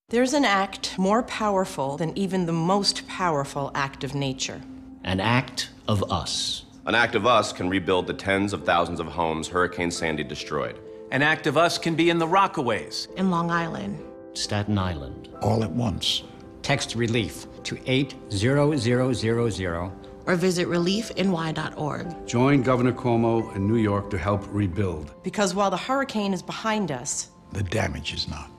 There's an act more powerful than even the most powerful act of nature. An act of us. An act of us can rebuild the tens of thousands of homes Hurricane Sandy destroyed. An act of us can be in the Rockaways. In Long Island. Staten Island. All at once. Text RELIEF to 80000. Or visit reliefny.org. Join Governor Cuomo in New York to help rebuild. Because while the hurricane is behind us, The damage is not.